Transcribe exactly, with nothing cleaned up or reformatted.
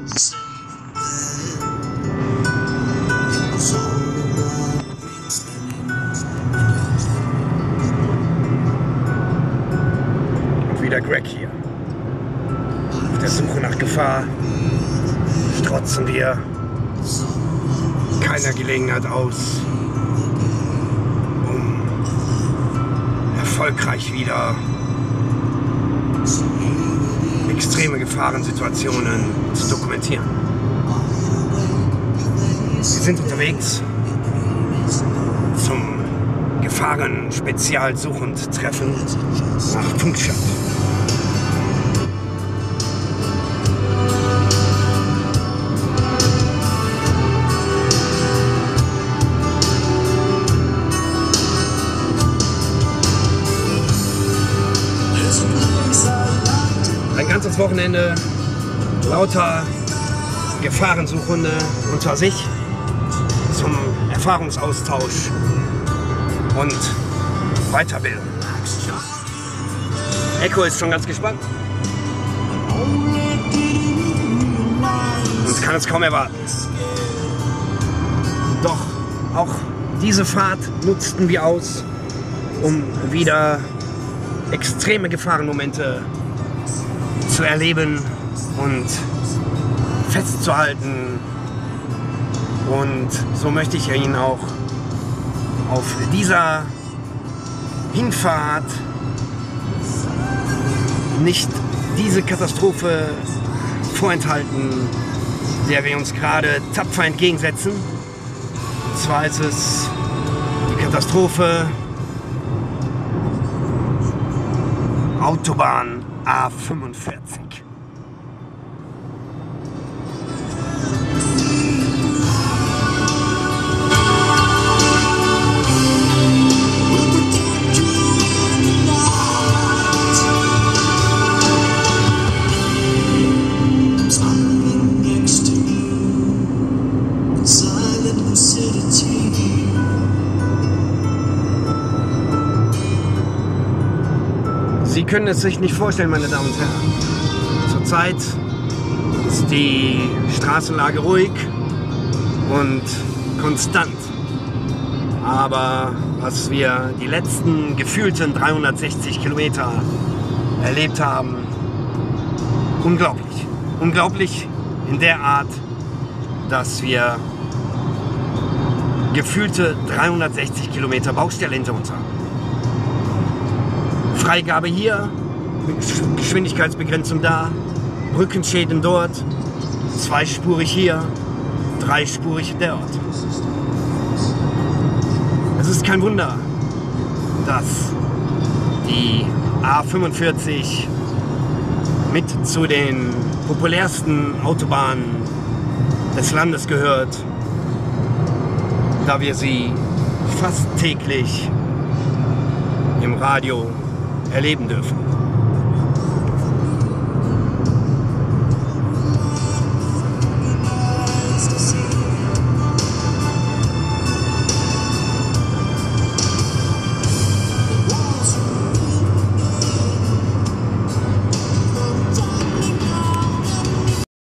Und wieder Greg hier. Auf der Suche nach Gefahr strotzen wir keiner Gelegenheit aus, um erfolgreich wieder extreme Gefahrensituationen zu dokumentieren. Wir sind unterwegs zum Gefahren-Spezialsuchend-Treffen nach Funkstadt. Ein ganzes Wochenende lauter Gefahrensuchende unter sich zum Erfahrungsaustausch und Weiterbildung. Echo ist schon ganz gespannt und kann es kaum erwarten. Doch auch diese Fahrt nutzten wir aus, um wieder extreme Gefahrenmomente zu erleben und festzuhalten. Und so möchte ich Ihnen auch auf dieser Hinfahrt nicht diese Katastrophe vorenthalten, der wir uns gerade tapfer entgegensetzen. Und zwar ist es die Katastrophe Autobahn A fünfundvierzig. Sie können es sich nicht vorstellen, meine Damen und Herren. Zurzeit ist die Straßenlage ruhig und konstant. Aber was wir die letzten gefühlten dreihundertsechzig Kilometer erlebt haben, unglaublich. Unglaublich in der Art, dass wir gefühlte dreihundertsechzig Kilometer Baustelle hinter uns haben. Freigabe hier, Geschwindigkeitsbegrenzung da, Brückenschäden dort, zweispurig hier, dreispurig dort. Es ist kein Wunder, dass die A fünfundvierzig mit zu den populärsten Autobahnen des Landes gehört, da wir sie fast täglich im Radio erleben dürfen.